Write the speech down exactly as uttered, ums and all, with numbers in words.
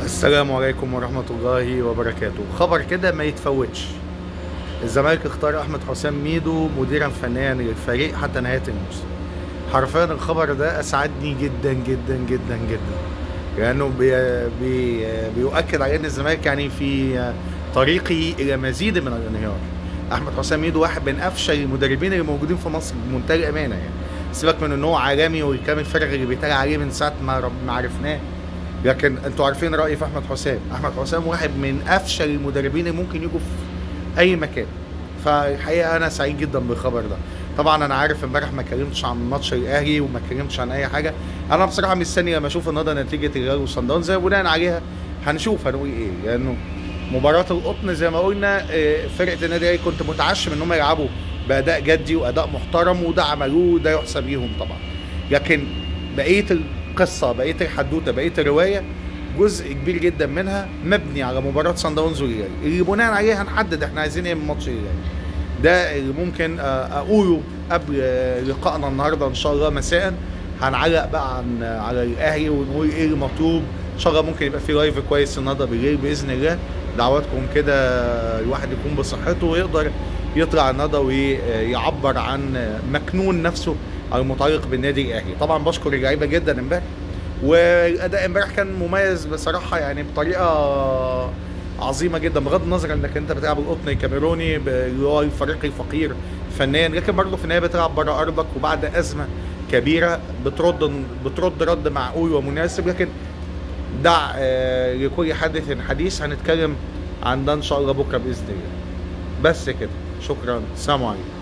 السلام عليكم ورحمة الله وبركاته. خبر كده ما يتفوتش. الزمالك اختار أحمد حسام ميدو مديرا فنيا للفريق حتى نهاية الموسم. حرفيا الخبر ده أسعدني جدا جدا جدا جدا، لأنه بي بي بيؤكد على أن الزمالك يعني في طريقه إلى مزيد من الانهيار. أحمد حسام ميدو واحد من أفشل المدربين اللي موجودين في مصر بمنتهى الأمانة، يعني سيبك من إن هو عالمي والكلام الفارغ اللي بيتقال عليه من ساعة ما ما عرفناه، لكن انتوا عارفين رايي في احمد حسام. احمد حسام واحد من افشل المدربين اللي ممكن يجوا في اي مكان. فالحقيقه انا سعيد جدا بالخبر ده. طبعا انا عارف امبارح ما اتكلمتش عن ماتش الاهلي وما اتكلمتش عن اي حاجه. انا بصراحه مستني لما اشوف النهارده نتيجه الهلال وصن داونز، بناء عليها هنشوف هنقول ايه، لانه مباراه القطن زي ما قلنا فرقه النادي الاهلي كنت متعشم ان هم يلعبوا باداء جدي واداء محترم، وده عملوه وده يحسب ليهم طبعا. لكن بقيه القصه، بقيه الحدوته، بقيه الروايه جزء كبير جدا منها مبني على مباراه صن داونز والهلال، اللي بناء عليه هنحدد احنا عايزين ايه من ماتش الهلال. ده اللي ممكن اقوله قبل لقائنا النهارده ان شاء الله مساء. هنعلق بقى عن على الاهلي ونقول ايه المطلوب. ان شاء الله ممكن يبقى في لايف كويس النهارده بالليل باذن الله. دعواتكم كده الواحد يكون بصحته ويقدر يطلع النهارده ويعبر عن مكنون نفسه المتعلق بالنادي الاهلي. طبعا بشكر اللعيبه جدا امبارح، والاداء امبارح كان مميز بصراحه، يعني بطريقه عظيمه جدا، بغض النظر انك انت بتلعب القطن الكاميروني اللي هو الفريق الفقير فنيا، لكن برضه في النهايه بتلعب بره ارضك وبعد ازمه كبيره بترد بترد رد معقول ومناسب. لكن دع آه لكل حادث حديث، هنتكلم عن ده ان شاء الله بكره باذن الله. بس كده، شكرا، سلام عليكم.